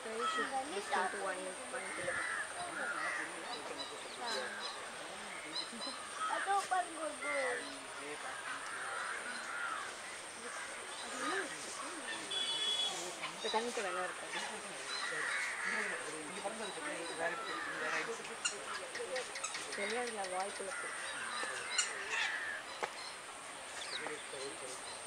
Basically, should listen to one thing. Ito pan gurgur. இப்போ தண்ணிக்கு வெள்ளம் இருக்காது. வெளியாடல வாய்க்குள்ள